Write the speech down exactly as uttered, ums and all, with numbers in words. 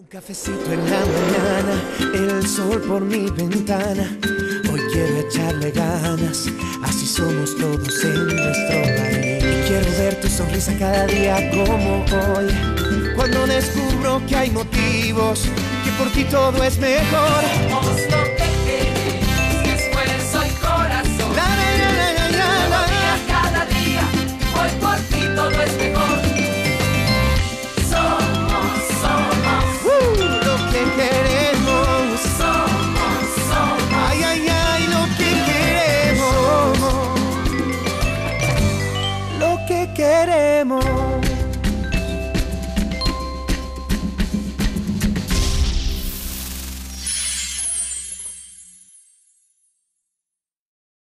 Cafecito en la mañana, el sol por mi ventana. Hoy quiero echarle ganas, así somos todos en nuestro país. Y quiero ver tu sonrisa cada día como hoy, cuando descubro que hay motivos, que por ti todo es mejor. Somos lo que queremos, esfuerzo y corazón. La, la, la, la, la, la, la. Día, cada día, hoy por ti todo es mejor. Somos, somos, Uh, lo que queremos. somos, somos. Ay, ay, ay, lo que queremos. Lo que queremos.